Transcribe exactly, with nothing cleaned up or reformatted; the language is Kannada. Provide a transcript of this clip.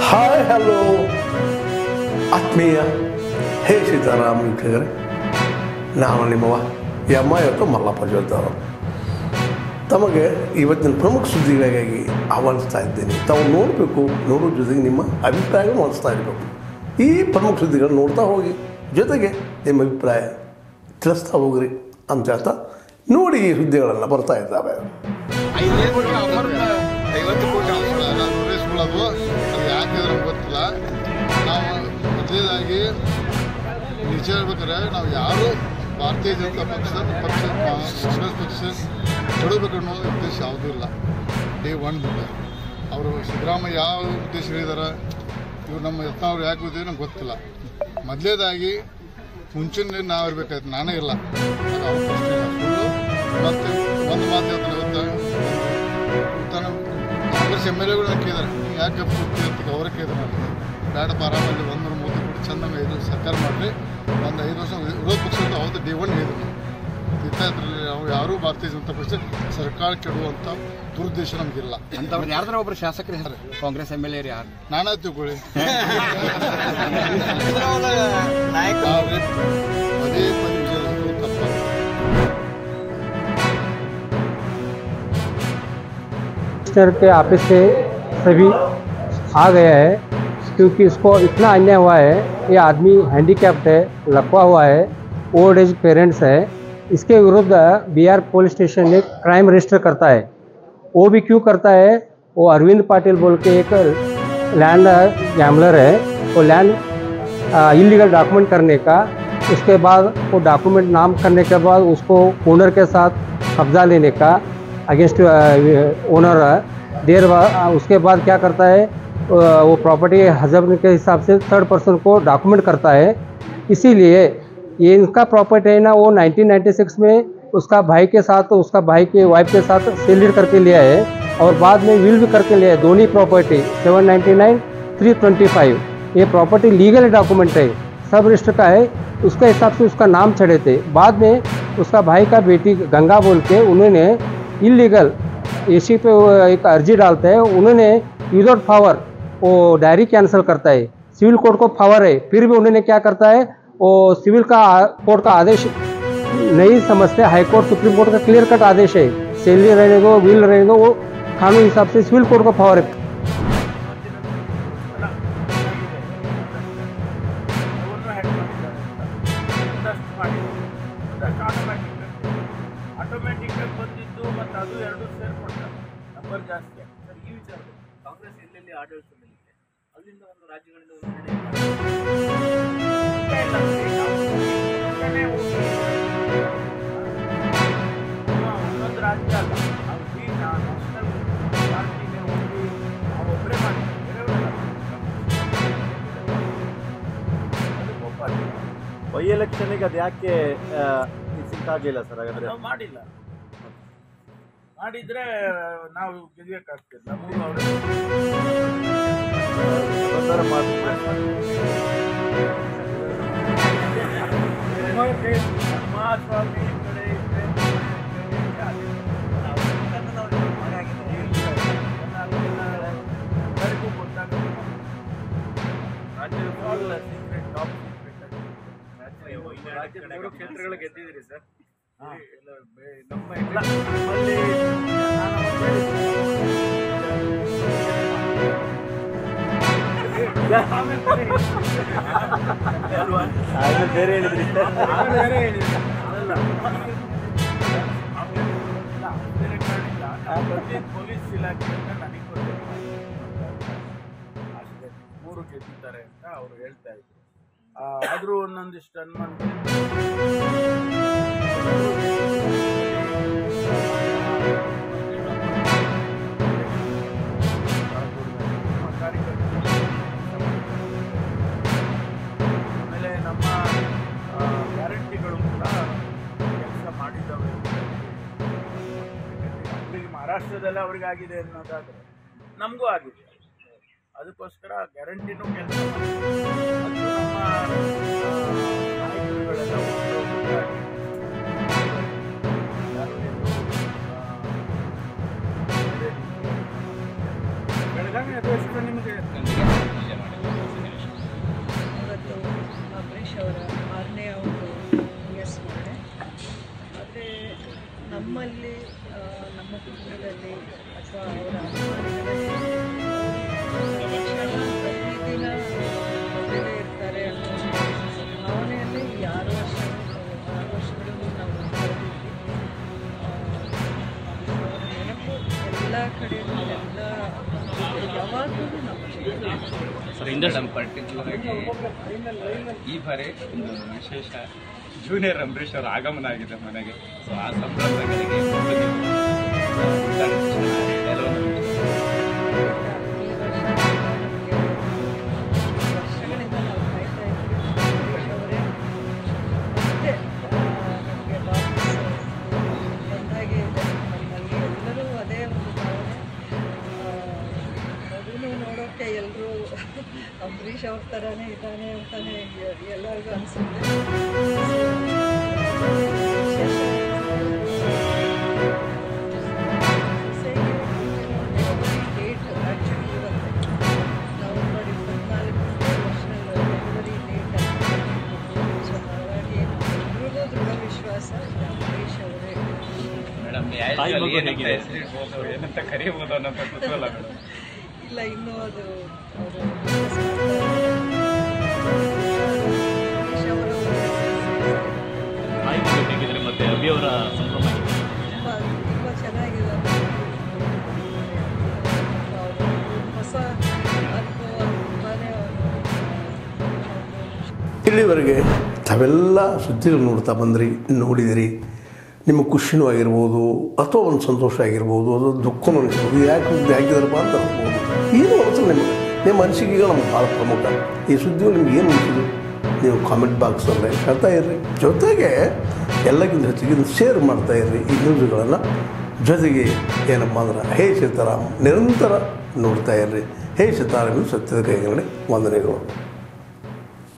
ಹಾಯ್ ಹಲೋ ಆತ್ಮೀಯ ಹೇ ಸೀತಾರಾಮ್ ವೀಕ್ಷಕರೇ, ನಾನು ನಿಮ್ಮವ ಎಮ್ಮ ಇವತ್ತು ಮಲ್ಲಪ್ಪ ಜೋದ್ದವರು ತಮಗೆ ಇವತ್ತಿನ ಪ್ರಮುಖ ಸುದ್ದಿಗಳಿಗಾಗಿ ಆಹ್ವಾನಿಸ್ತಾ ಇದ್ದೇನೆ. ತಾವು ನೋಡಬೇಕು, ನೋಡೋ ಜೊತೆಗೆ ನಿಮ್ಮ ಅಭಿಪ್ರಾಯವನ್ನು ಹೊಂದಿಸ್ತಾ ಇರಬೇಕು. ಈ ಪ್ರಮುಖ ಸುದ್ದಿಗಳನ್ನು ನೋಡ್ತಾ ಹೋಗಿ, ಜೊತೆಗೆ ನಿಮ್ಮ ಅಭಿಪ್ರಾಯ ತಿಳಿಸ್ತಾ ಹೋಗ್ರಿ ಅಂತ ಹೇಳ್ತಾ ನೋಡಿ ಈ ಸುದ್ದಿಗಳೆಲ್ಲ ಬರ್ತಾ ಇದ್ದಾವೆ. ಐವತ್ತು ಕೋಟಿ ನೋಟಿಸ್ಕೊಳ್ಳೋದು ಅದು ಯಾಕೆ ನಮ್ಗೆ ಗೊತ್ತಿಲ್ಲ. ನಾವು ಮೊದಲೇದಾಗಿ ನಿಜ ಹೇಳ್ಬೇಕಾದ್ರೆ ನಾವು ಯಾರು ಭಾರತೀಯ ಜನತಾ ಪಕ್ಷ ಪಕ್ಷ ಕಾಂಗ್ರೆಸ್ ಪಕ್ಷ ಕೊಡಬೇಕು ಅನ್ನೋ ಉದ್ದೇಶ ಯಾವುದೂ ಇಲ್ಲ. ಡೇ ಒನ್ ಅವರು ಸಿದ್ದರಾಮಯ್ಯ ಯಾವ ಉದ್ದೇಶ ಹೇಳಿದಾರೆ, ಇವ್ರು ನಮ್ಮ ಯತ್ನಾವ್ರು ಯಾಕೆ ಉದ್ದೇಶ ನಮ್ಗೆ ಗೊತ್ತಿಲ್ಲ. ಮೊದಲೇದಾಗಿ ಮುಂಚಿನ ನಾವು ಇರಬೇಕಾಯ್ತು, ನಾನೇ ಇಲ್ಲ, ಅದು ಅವ್ರ ಪ್ರಶ್ನೆ ಇಲ್ಲ. ಸುಳ್ಳು ಮತ್ತು ಒಂದು ಮಾತು ಹೇಳ್ತಾನೆ ಗೊತ್ತಾ, ತಾನು ಕಾಂಗ್ರೆಸ್ ಎಮ್ ಎಲ್ ಎಗಳು ಕೇಳಿದಾರೆ, ನೀವು ಯಾಕೆ ಗೊತ್ತಿರ್ತೀವಿ ಅವರೇ ಕೇಳಿದಾರೆ. ಬೇಡ ಆರಾಮಲ್ಲಿ ಒಂದು ಮೂರು ಕೊಟ್ಟು ಚೆಂದಂಗೆ ಐದು ಸರ್ಕಾರ ಮಾಡಿರಿ, ಒಂದು ಐದು ವರ್ಷ ವಿರೋಧ ಪಕ್ಷ ಅವತ್ತು ಡಿ ಒನ್ ಹೇಳಿದ್ರು. ಇದ್ರಲ್ಲಿ ನಾವು ಯಾರೂ ಭಾರತೀಯ ಜನತಾ ಪಕ್ಷ ಸರ್ಕಾರ ಕೆಡುವಂಥ ದುರುದ್ದೇಶ ನಮಗಿಲ್ಲ. ಅಂತವ್ರು ಯಾರ್ದಾರ ಒಬ್ಬರು ಶಾಸಕರು ಇದ್ದಾರೆ ಕಾಂಗ್ರೆಸ್ ಎಮ್ ಎಲ್ ಎ ಯಾರು ನಾನಾ ತಿಳ್ಕೊಳ್ಳಿ ಅದೇ ಪದೇ ವಿಜಯ ತಪ್ಪ. के ऑफिस से सभी आ गया है, क्योंकि इसको इतना अन्याय हुआ है. ये आदमी हैंडीकैप्ड है, लकवा हुआ है, ओल्ड एज पेरेंट्स है. इसके विरुद्ध बिहार पुलिस स्टेशन एक क्राइम रजिस्टर करता है. वो भी क्यों करता है, वो अरविंद पाटिल बोल के एक लैंड गैम्बलर है. वो लैंड इलीगल डॉक्यूमेंट करने का, उसके बाद वो डॉक्यूमेंट नाम करने के बाद उसको ओनर के साथ कब्जा लेने का अगेंस्ट ओनर देर बाद, उसके बाद क्या करता है, वो प्रॉपर्टी हजब के हिसाब से थर्ड पर्सन को डॉक्यूमेंट करता है. इसीलिए ये इनका प्रॉपर्टी है ना, वो नाइनटीन नाइंटी सिक्स में उसका भाई के साथ, उसका भाई के वाइफ के साथ सेल करके लिया है और बाद में विल भी करके लिया है. दोनों property seven ninety nine three twenty five ये प्रॉपर्टी लीगल डॉक्यूमेंट है, सब रजिस्टर का है. उसके हिसाब से उसका नाम चढ़े थे. बाद में उसका भाई का बेटी गंगा बोल के उन्होंने इलीगल एसी पे एक अर्जी डालते हैं. उन्होंने विदाउट पावर वो डायरी कैंसिल करता है. सिविल कोर्ट को पावर है, फिर भी उन्होंने क्या करता है, वो सिविल का कोर्ट का आदेश नहीं समझते. हाई कोर्ट सुप्रीम कोर्ट का क्लियर कट आदेश है, सैलरी रहने दो, विल रहने दो, वो कानून हिसाब से सिविल कोर्ट को पावर है. ಆಟೋಮ್ಯಾಟಿಕ್ಕಾಗಿ ಬಂದಿದ್ದು ಮತ್ತು ಅದು ಎರಡು ಸೇರ್ಕೊಡ್ತಾರೆ, ನಂಬರ್ ಜಾಸ್ತಿ ಆಗ್ತದೆ. ಈ ವಿಚಾರ ಕಾಂಗ್ರೆಸ್ ಎಲ್ಲೆಲ್ಲಿ ಆಡಳಿತದಲ್ಲಿದೆ ಅಲ್ಲಿಂದ ಒಂದು ರಾಜ್ಯಗಳಿಂದ ಒಂದೊಂದು ರಾಜ್ಯ ಅಲ್ಲ, ನಾವು ಈ ನ್ಯಾಷನಲ್ ಪಾರ್ಟಿಗೆ ಹೋಗಿ ನಾವು ಒಬ್ಬರೇ ಮಾಡಿದ್ದೀವಿ, ಬೈ ಎಲೆಕ್ಷನ್ಗೆ ಅದು ಯಾಕೆ ಸಿಕ್ಕಾಗಲಿಲ್ಲ ಸರ್? ಹಾಗಾದ್ರೆ ನಾವು ಮಾಡಿಲ್ಲ, ಮಾಡಿದ್ರೆ ನಾವು ಗೆಲ್ಲಬೇಕಾಗ್ತಿಲ್ಲ. ಮೂರು ಅವರು ಮಹಾಸ್ವಾಮಿ ಕಡೆ ಎಲ್ಲರಿಗೂ ಗೊತ್ತಾಗುತ್ತೆ. ರಾಜ್ಯದ ಸೀಕ್ರೆಟ್ ಟಾಪ್ ಸೀಕ್ರೆಟ್ ರಾಜ್ಯದ ಮೂರು ಕ್ಷೇತ್ರಗಳು ಗೆದ್ದಿದ್ದೀರಿ ಸರ್. ನಮ್ಮ ಎಲ್ಲ ನಮ್ಮಲ್ಲಿ ಬೇರೆ ಹೇಳಿದ್ರಿ ಬೇರೆ ಹೇಳಿದ್ರಿ ಅದಲ್ಲ, ಪೊಲೀಸ್ ಇಲಾಖೆಯಿಂದ ನನಗೆ ಗೊತ್ತಿಲ್ಲ ಅಷ್ಟೇ, ಮೂರು ಗೆದ್ದಿದ್ದಾರೆ ಅಂತ ಅವರು ಹೇಳ್ತಾ ಇದ್ರು. ಆದರೂ ಒಂದೊಂದಿಷ್ಟು ಅನುಮಾನ ಆಮೇಲೆ ನಮ್ಮ ಗ್ಯಾರಂಟಿಗಳು ಕೂಡ ಕೆಲಸ ಮಾಡಿದ್ದಾವೆ. ಅವರಿಗೆ ಮಹಾರಾಷ್ಟ್ರದಲ್ಲೇ ಅವ್ರಿಗಾಗಿದೆ ಅನ್ನೋದಾದರೆ ನಮಗೂ ಆಗಿದೆ. ಅದಕ್ಕೋಸ್ಕರ ಗ್ಯಾರಂಟಿನೂ ಕೆಲಸ ಮಾಡಿದ್ದೀವಿ. ಅದು ನಮ್ಮ ನಾಯಕರುಗಳೆಲ್ಲ ಒಟ್ಟಾಗಿ ಯಾರು ಎಂದು ಬೆಳಗಾವಿ ಅದು ಎಷ್ಟು ನಿಮಗೆ ಸರ್ ಮೇಡಮ್ ಪರ್ಟಿಕ್ಯುಲರ್ ಆಗಿ ಈ ಬಾರಿ ಒಂದು ವಿಶೇಷ ಜೂನಿಯರ್ ಅಂಬರೀಷ್ ಅವರ ಆಗಮನ ಆಗಿದೆ ಮನೆಗೆ. ಸೊ ಆ ಸಂದರ್ಭಗಳಿಗೆ ಎಲ್ಲರೂ ಅಂಬರೀಷ್ ಅವ್ರ ಥರನೇ ಇದ್ದಾನೆ ಅಂತಾನೆ ಎಲ್ಲರಿಗೂ ಅನಿಸುತ್ತೆ. ಡೇಟ್ ಆ್ಯಕ್ಚುಲಿ ಇರುತ್ತೆ ನವಂಬರ್ ಇಪ್ಪತ್ನಾಲ್ಕು ನ್ಯಾಷನಲ್ ಡೆಲಿವರಿ ಡೇಟ್. ಸೊ ಹಾಗಾಗಿ ಎಲ್ರಿಗೂ ದೃಢ ವಿಶ್ವಾಸ ಅಂಬರೀಷ್ ಅವರೇ. ಮೇಡಮ್ ಏನಂತ ಕರೀಬೋದು ಅನ್ನೋಂಥ ಕುತೂಹಲ ಮೇಡಮ್. ಇಲ್ಲ, ಇನ್ನೂ ಅದು ಮತ್ತೆ ಅಭಿ ಅವರ ಸಂಭ್ರಮ ತುಂಬ ತುಂಬ ಚೆನ್ನಾಗಿದೆ. ಹೊಸ ಅನುಭವ ತುಂಬಾನೇ ಇಲ್ಲಿವರೆಗೆ ತಾವೆಲ್ಲ ಸುದ್ದಿಗಳು ನೋಡ್ತಾ ಬಂದ್ರಿ, ನೋಡಿದಿರಿ. ನಿಮಗೆ ಖುಷಿನೂ ಆಗಿರ್ಬೋದು, ಅಥವಾ ಒಂದು ಸಂತೋಷ ಆಗಿರ್ಬೋದು, ಅದು ದುಃಖನೂ ಅನಿಸ್ಬೋದು. ಯಾಕೆ ಆಗಿದಾರಪ್ಪ ಅಂತ ಅನ್ಬೋದು. ಏನೂ ಅನಿಸಲ್ಲ ನಿಮಗೆ. ನಿಮ್ಮ ಅನಿಸಿಕೆಗಳು ನಮ್ಗೆ ಭಾಳ ಪ್ರಮುಖ. ಈ ಸುದ್ದಿಗಳು ನಿಮ್ಗೆ ಏನು ಅನಿಸಿದ್ರು ನೀವು ಕಾಮೆಂಟ್ ಬಾಕ್ಸಲ್ಲೇ ಹೇಳ್ತಾ ಇರ್ರಿ. ಜೊತೆಗೆ ಎಲ್ಲಕ್ಕಿಂತ ಹೆಚ್ಚಿಗೆ ಶೇರ್ ಮಾಡ್ತಾ ಇರ್ರಿ ಈ ನ್ಯೂಸ್ಗಳನ್ನು. ಜೊತೆಗೆ ಏನಪ್ಪ ಅಂದ್ರೆ ಹೇ ಸೀತಾರಾಮ್ ನಿರಂತರ ನೋಡ್ತಾ ಇರ್ರಿ. ಹೇ ಸೀತಾರಾಮ್ ಸತ್ಯದ ಕೈಗಡೆ ವಂದನೆಗಳು.